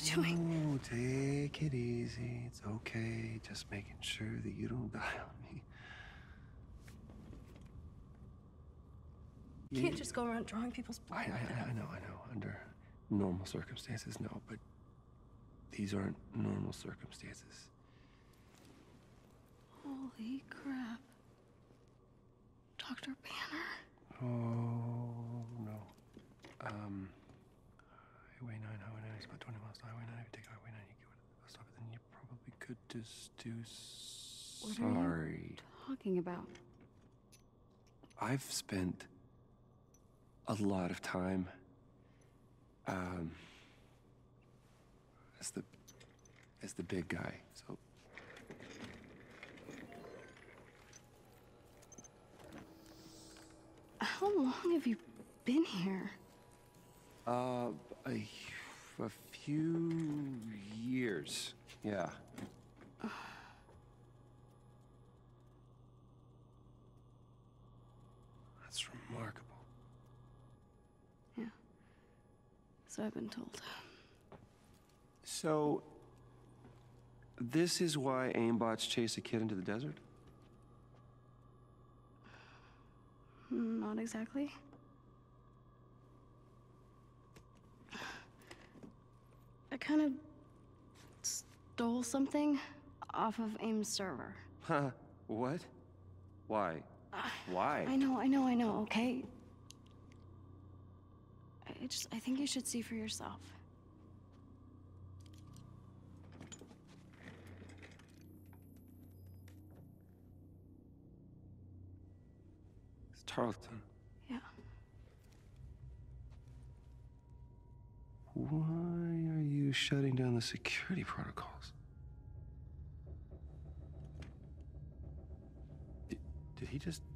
you doing? Oh, take it easy. It's okay. Just making sure that you don't die on me. You can't just go around drawing people's blood. I know. Under normal circumstances, no, but these aren't normal circumstances. Holy crap. Dr. Banner? Oh, no. Highway 9 is about 20 miles to Highway 9. If you take Highway 9, you get to the bus stop, then you probably could just do sorry. What are you talking about? I've spent a lot of time as the big guy, so how long have you been here? a few years, yeah. That's remarkable. Yeah. So I've been told. So, this is why aimbots chase a kid into the desert? Not exactly. I kind of stole something off of AIM's server. Huh? What? Why? Why? I know, okay? I think you should see for yourself. It's Tarleton. Yeah. Why are you shutting down the security protocols? Did he just...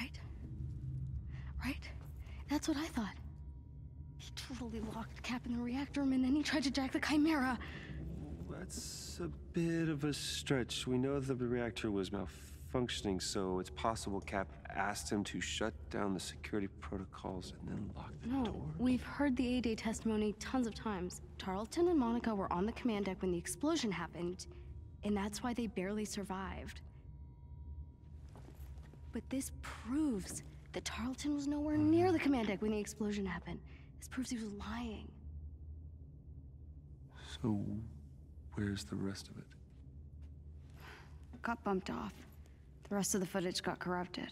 Right? That's what I thought. He totally locked Cap in the reactor room and then he tried to jack the Chimera. That's a bit of a stretch. We know that the reactor was malfunctioning, so it's possible Cap asked him to shut down the security protocols and then lock the door. No, we've heard the A-Day testimony tons of times. Tarleton and Monica were on the command deck when the explosion happened, and that's why they barely survived. But this proves that Tarleton was nowhere near the command deck when the explosion happened. This proves he was lying. So, where's the rest of it? Got bumped off. The rest of the footage got corrupted.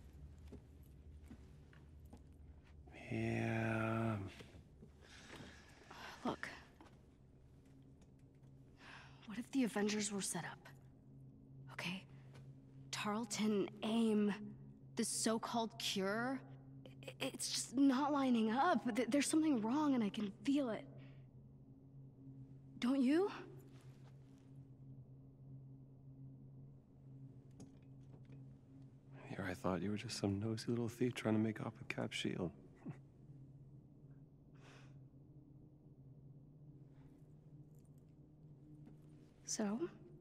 Yeah... Look. What if the Avengers were set up? Okay? Tarleton, AIM, the so-called cure, it's just not lining up. There's something wrong and I can feel it. Don't you? Here, I thought you were just some nosy little thief trying to make off with Cap's shield. So?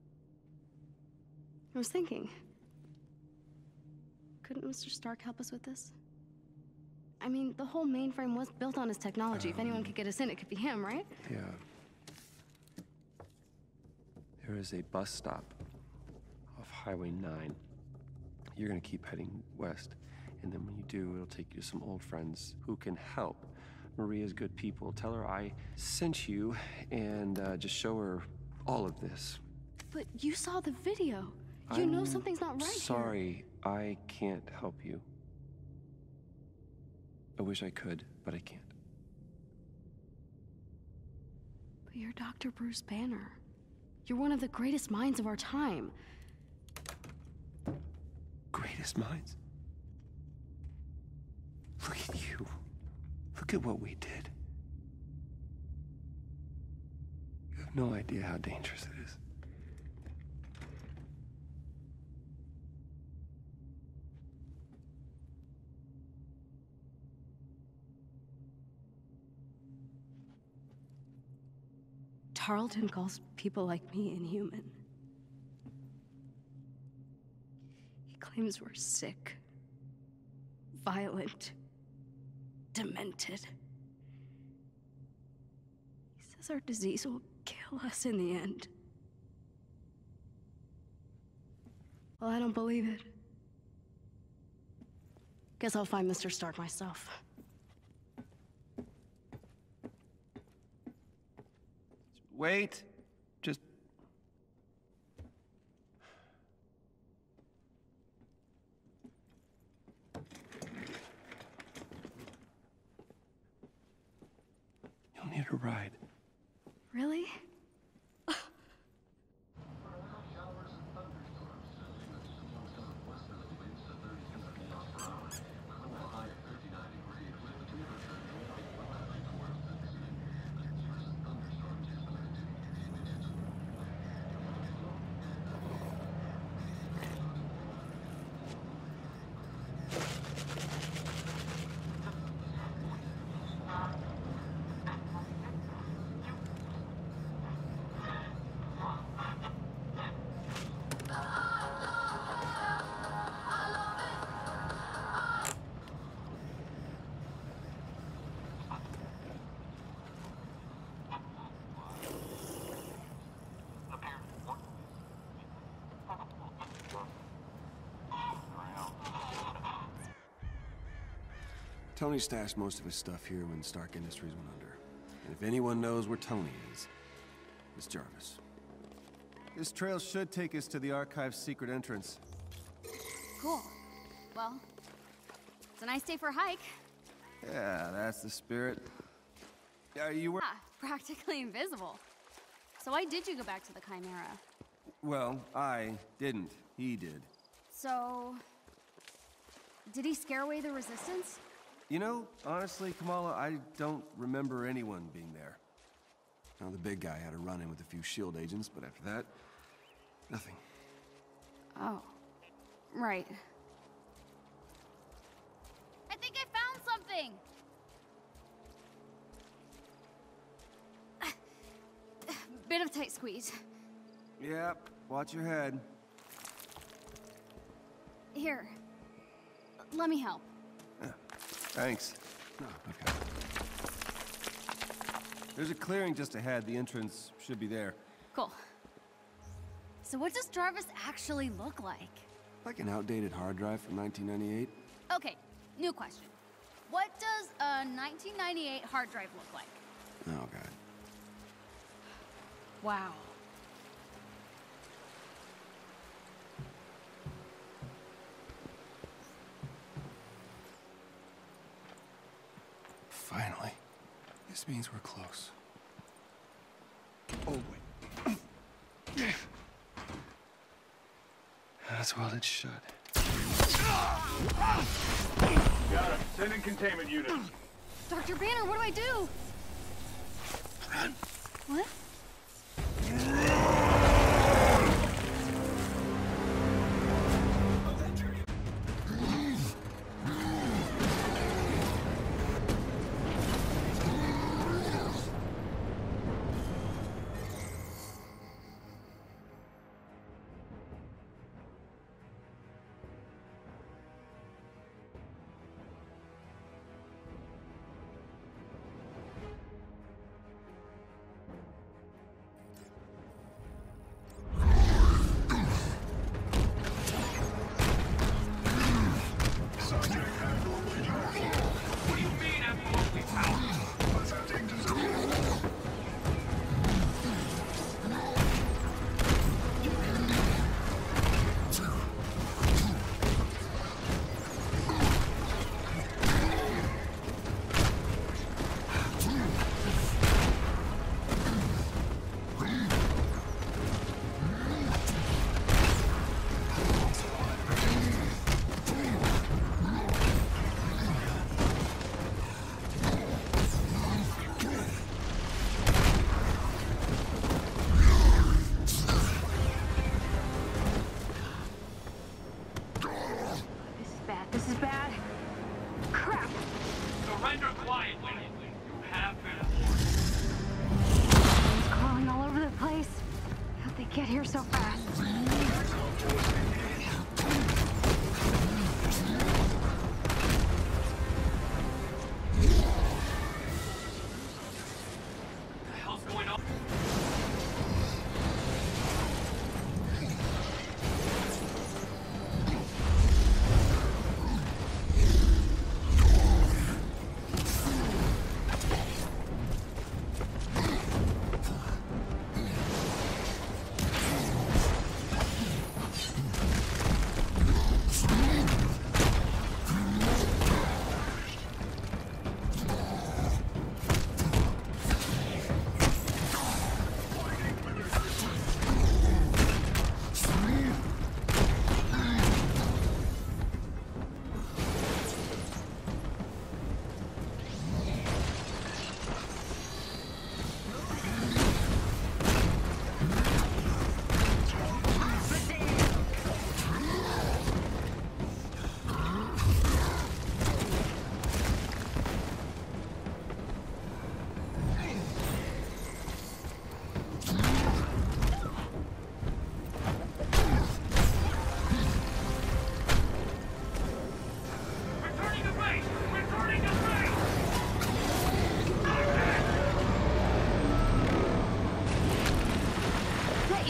I was thinking. Couldn't Mr. Stark help us with this? I mean, the whole mainframe was built on his technology. If anyone could get us in, it could be him, right? Yeah. There is a bus stop off Highway 9. You're gonna keep heading west, and then when you do, it'll take you to some old friends who can help. Maria's good people. Tell her I sent you, and just show her all of this. But you saw the video. You know something's not right here. Sorry, I can't help you. I wish I could, but I can't. But you're Dr. Bruce Banner. You're one of the greatest minds of our time. Greatest minds? Look at you. Look at what we did. You have no idea how dangerous it is. Tarleton calls people like me inhuman. He claims we're sick, violent, demented. He says our disease will kill kill us in the end. Well, I don't believe it. Guess I'll find Mr. Stark myself. Wait. Just... You'll need a ride. Really? Tony stashed most of his stuff here when Stark Industries went under. And if anyone knows where Tony is, it's Jarvis. This trail should take us to the Archive's secret entrance. Cool. Well, it's a nice day for a hike. Yeah, that's the spirit. You were... Ah, practically invisible. So why did you go back to the Chimera? Well, I didn't. He did. So... did he scare away the Resistance? You know, honestly, Kamala, I don't remember anyone being there. Now, the big guy had a run-in with a few S.H.I.E.L.D. agents, but after that, nothing. Oh. Right. I think I found something! Bit of tight squeeze. Yep, watch your head. Here. Let me help. Thanks. Oh, okay. There's a clearing just ahead. The entrance should be there. Cool. So what does Jarvis actually look like? Like an outdated hard drive from 1998. Okay, new question. What does a 1998 hard drive look like? Oh, God. Wow. Finally. This means we're close. Oh, wait. That's well it should. Got it. Send in containment units. Dr. Banner, what do I do? Run. What? This is bad. Crap! Surrender quietly. You have been It's crawling all over the place. How'd they get here so fast? What the hell's going on?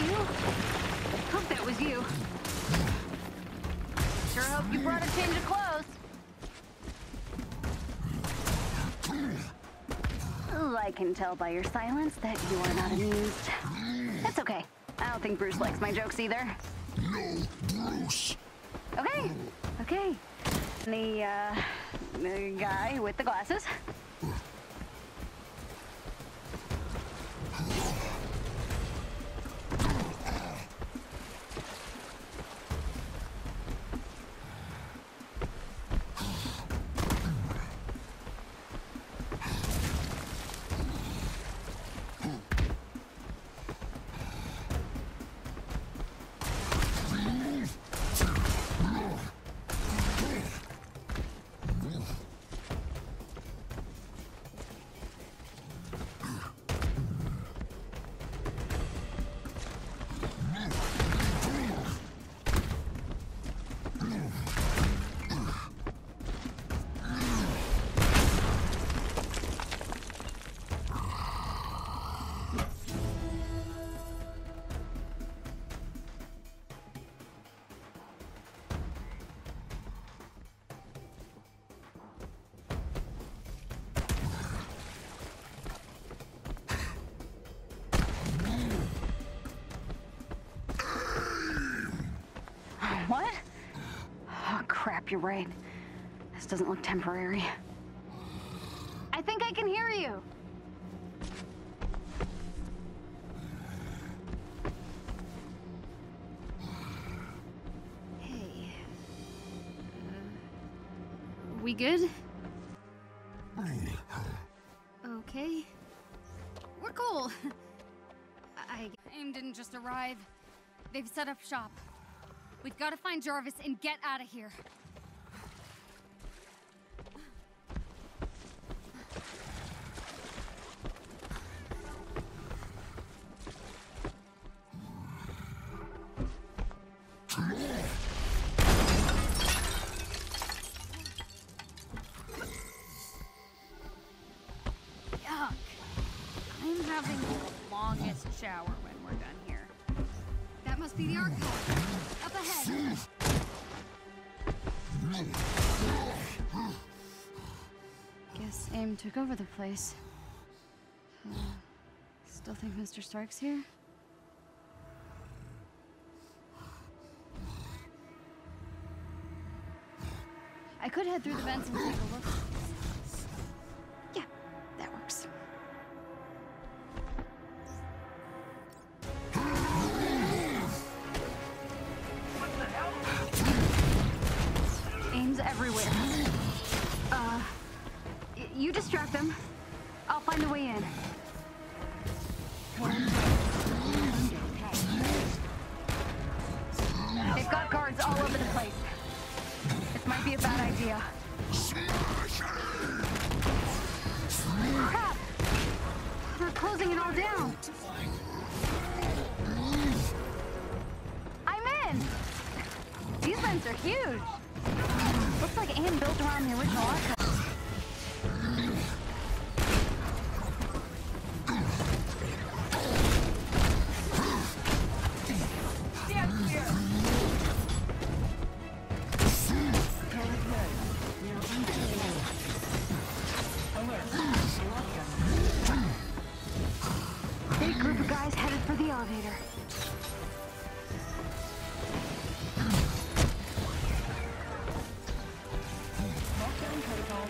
you? Hope that was you. Sure hope you brought a change of clothes. I can tell by your silence that you are not amused. That's okay. I don't think Bruce likes my jokes either. No, Bruce. Okay, okay. The guy with the glasses. What? Oh, crap, you're right. This doesn't look temporary. I think I can hear you. Hey. We good? Okay. We're cool. AIM didn't just arrive. They've set up shop. We've got to find Jarvis and get out of here. Yuck. I'm having the longest shower when we're done here. That must be the archive. Up ahead. Guess AIM took over the place. Still think Mr. Stark's here? I could head through the vents and take a look. Yeah, that works. AIM's everywhere. You distract them. I'll find a way in. They've got guards all over the place. This might be a bad idea. Crap! They're closing it all down. I'm in! These vents are huge. Looks like AIM built around the original archive. Big group of guys headed for the elevator. Lockdown protocol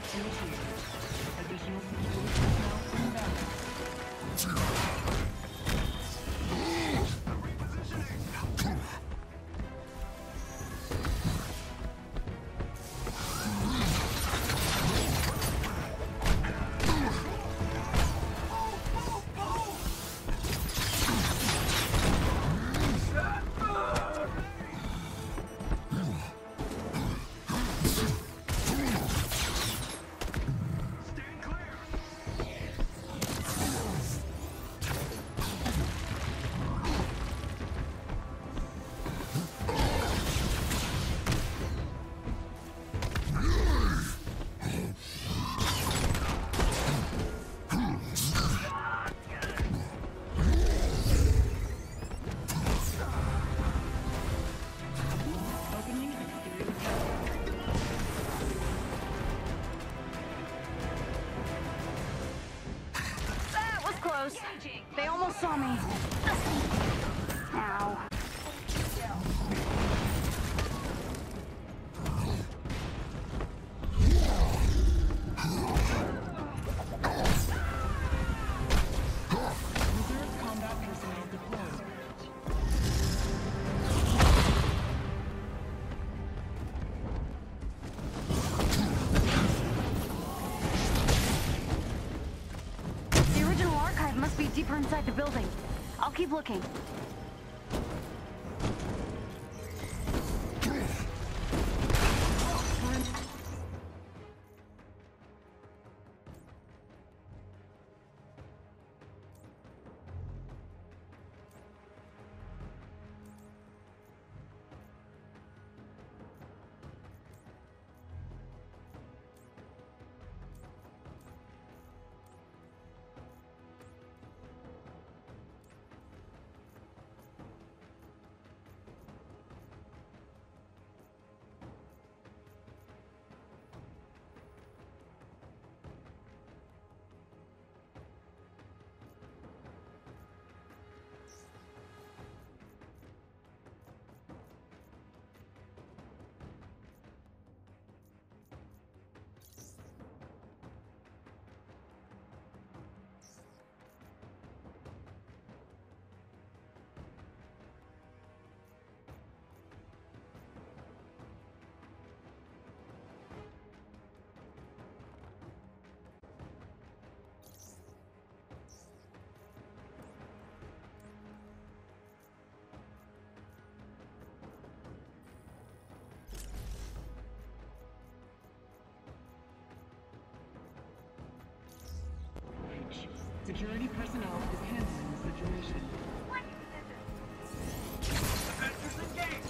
saw me. Ow. The original archive must be deeper inside the building. I'll keep looking. Security personnel is handling the situation. Avengers engaged!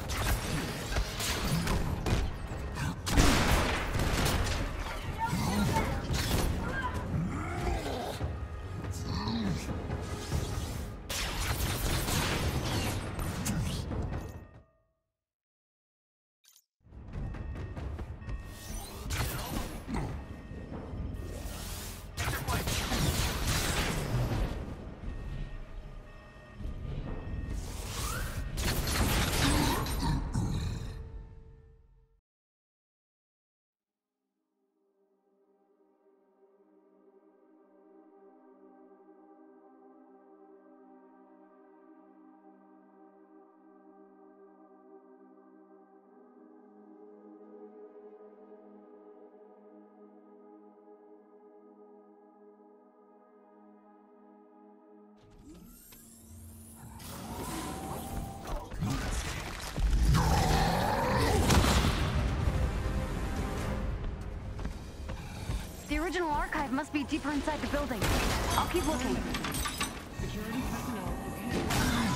The original archive must be deeper inside the building. I'll keep looking. Security personnel is handling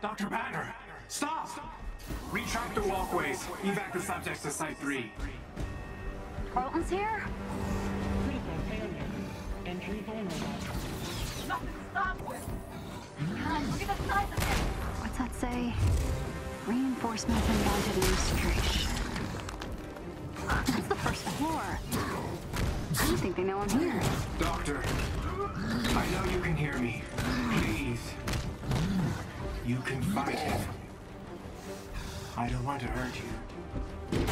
Dr. Banner, stop! Retract the walkways. Evac the subjects to Site 3. Tarleton's here? Critical failure. Entry vulnerable. Nothing to stop with. God, look at the size of it. What's that say? Reinforcements and mounted administration. That's the first floor. I don't think they know I'm here. Doctor, I know you can hear me. Please. You can fight him. I don't want to hurt you.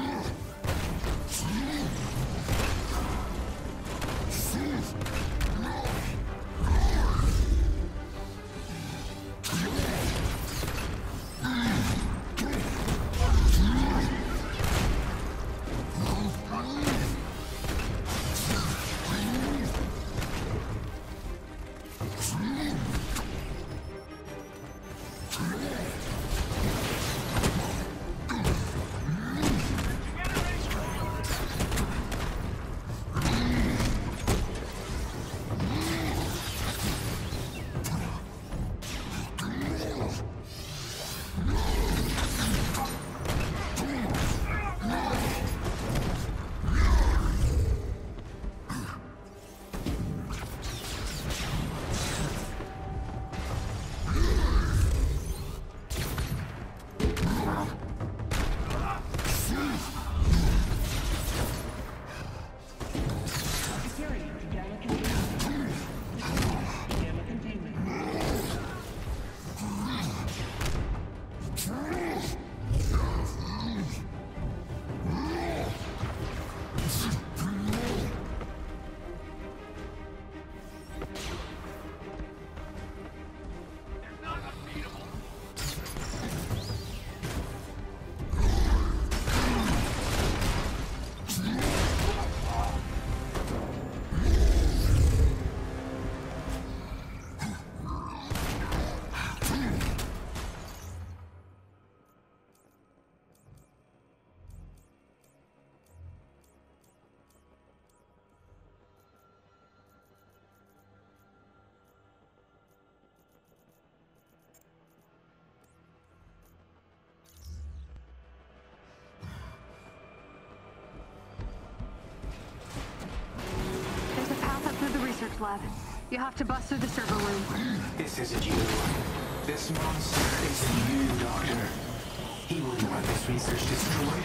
Lab. You have to bust through the server room. This isn't you. This monster isn't you, Doctor. He wouldn't want this research destroyed.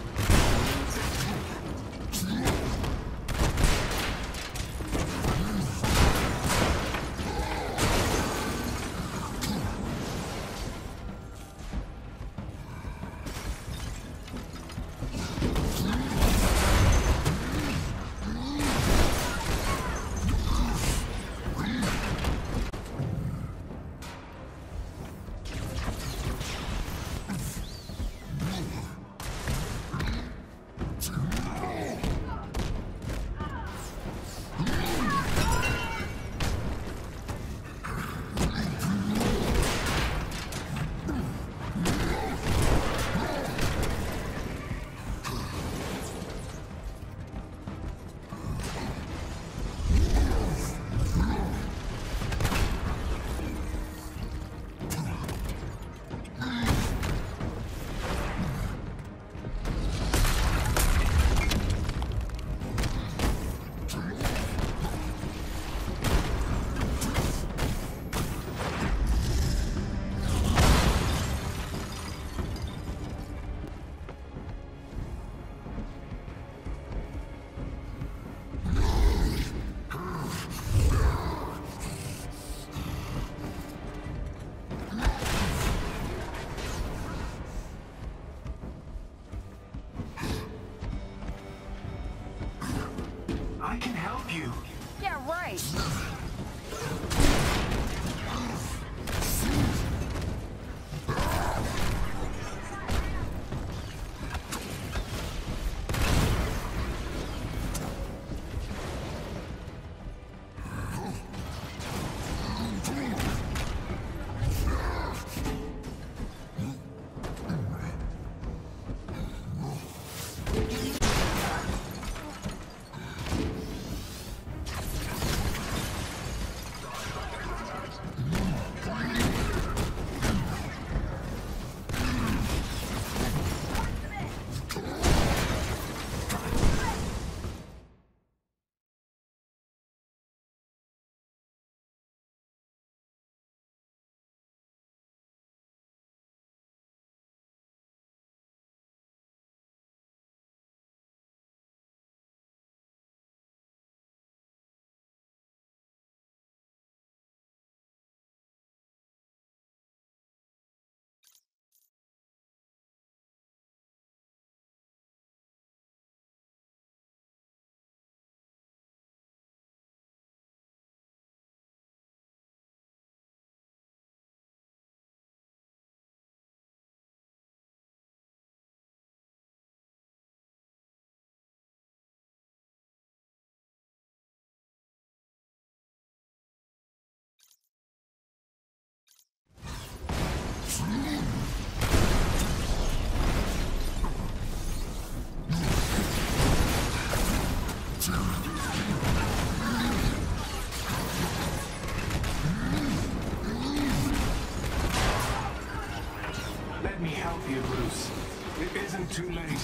I can help you. Yeah, right. too late.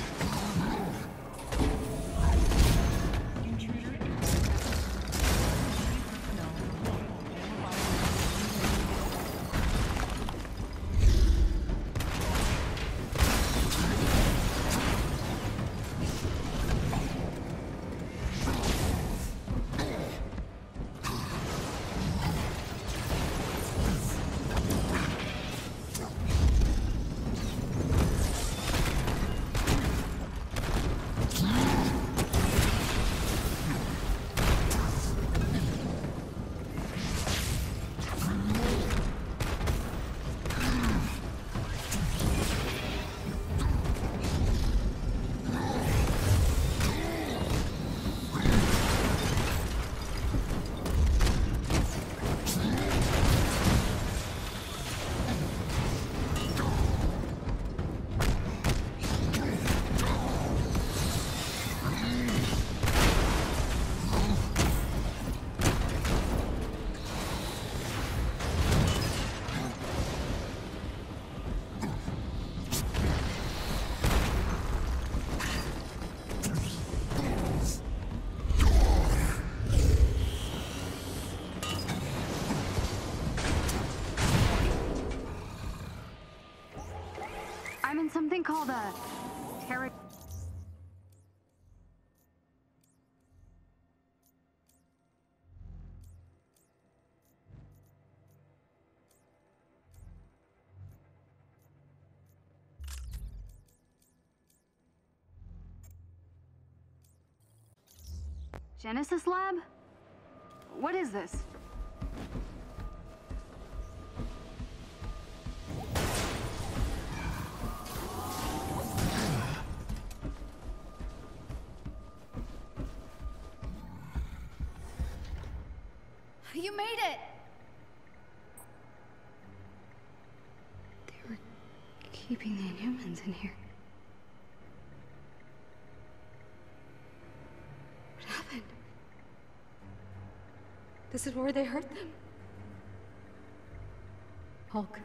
I'm in something called a terror. Genesis Lab? What is this? You made it! They were keeping the Inhumans in here. What happened? This is where they hurt them? Hulk.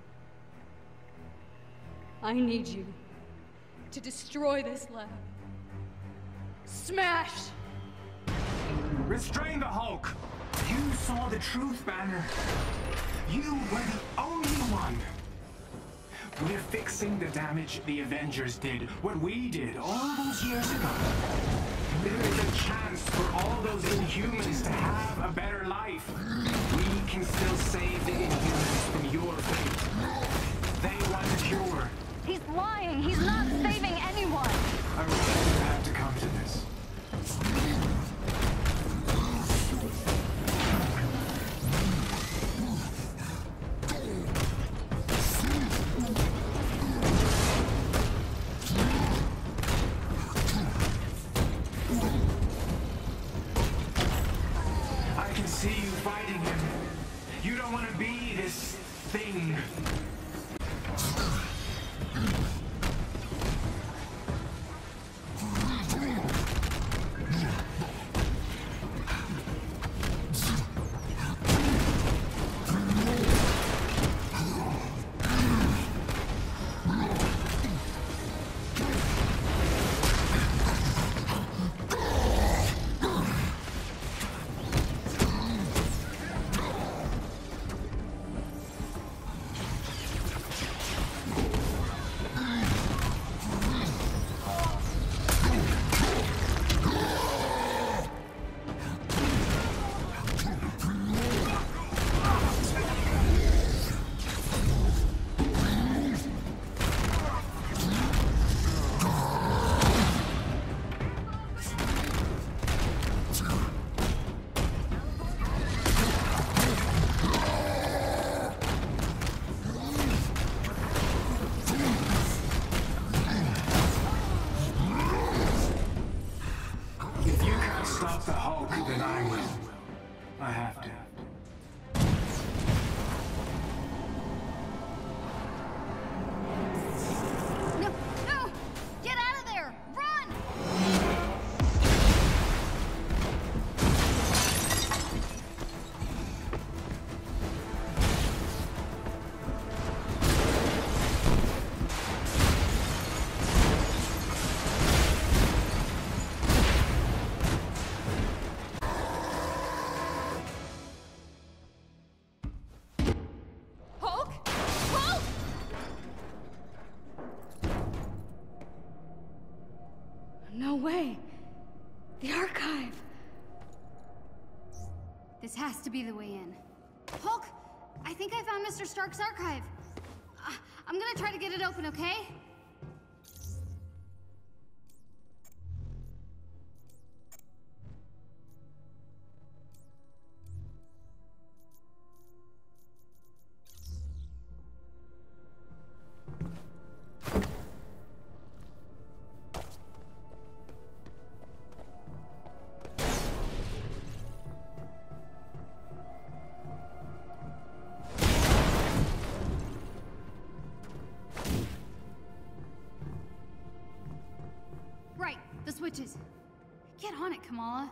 I need you to destroy this lab. Smash! Restrain the Hulk! You saw the truth, Banner. You were the only one. We're fixing the damage the Avengers did, what we did all those years ago. There is a chance for all those Inhumans to have a better life. We can still save the Inhumans from your fate. They want a cure. He's lying. He's not saving anyone. I really have to come to this. I can see you fighting him. You don't want to be this thing. Stop the Hulk, then I will. I have to. No! No! Get out of there! Run! way. The archive. This has to be the way in. Hulk, I think I found Mr. Stark's archive. I'm gonna try to get it open, okay? Right, the switches. Get on it, Kamala.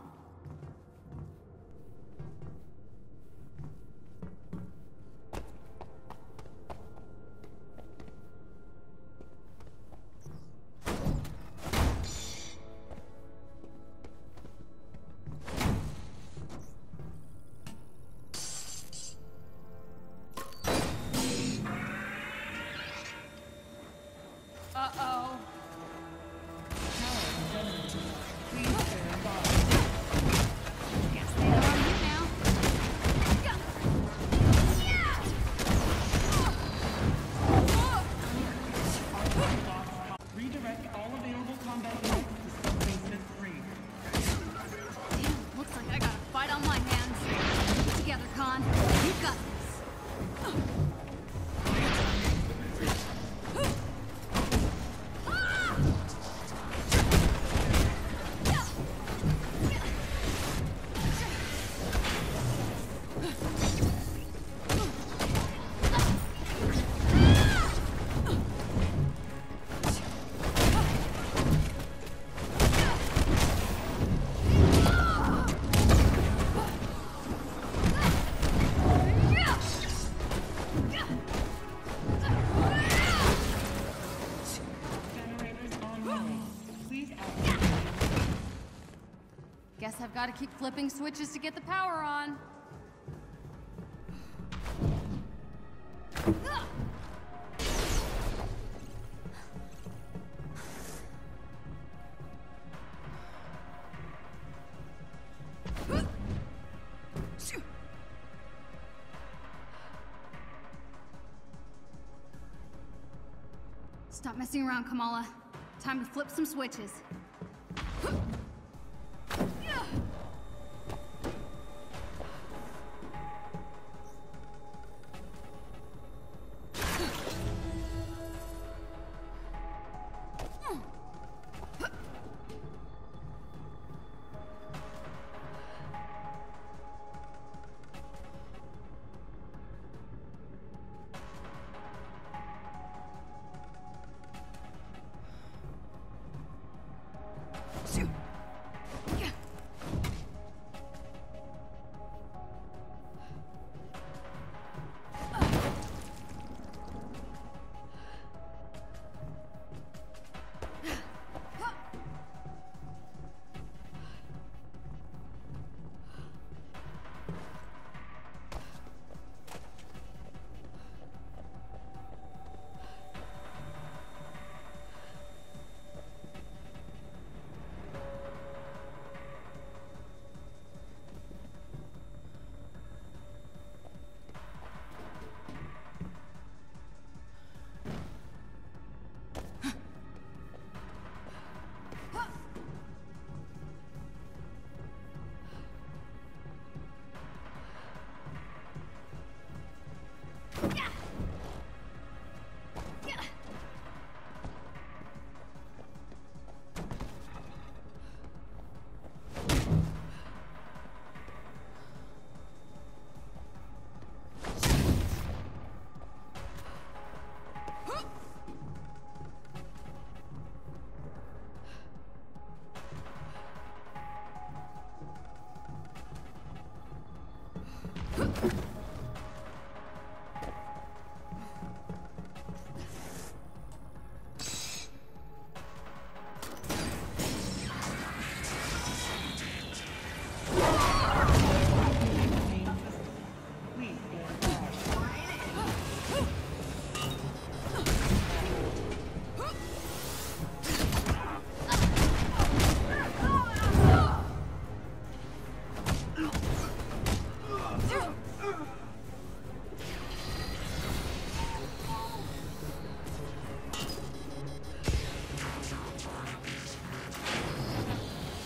Uh-oh. Guess they know I'm here now. Redirect all available combat units to Subspace 3. Damn, looks like I got a fight on my hands. Get together, Khan. You got this. Generators online. Please activate. Guess I've got to keep flipping switches to get the power on. Stop messing around, Kamala. Time to flip some switches.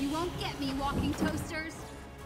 You won't get me, walking toasters!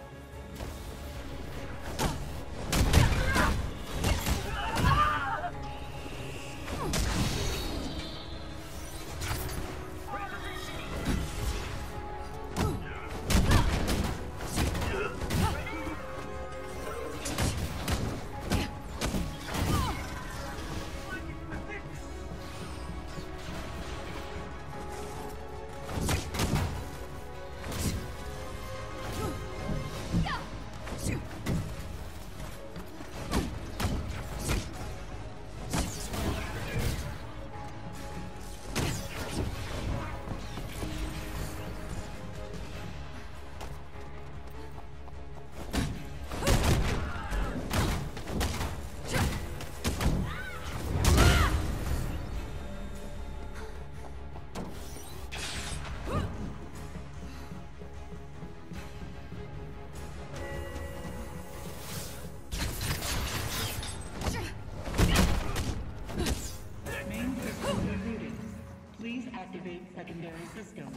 Main system rebooted. Please activate secondary system.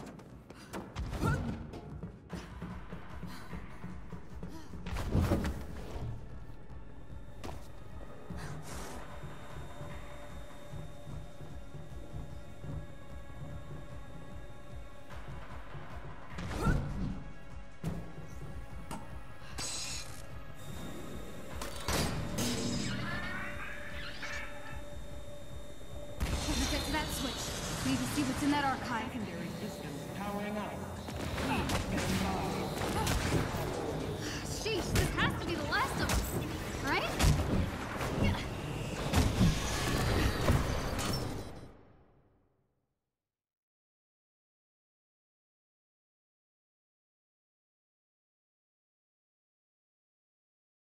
Get to that switch. Need to see what's in that archive. Secondary system powering up.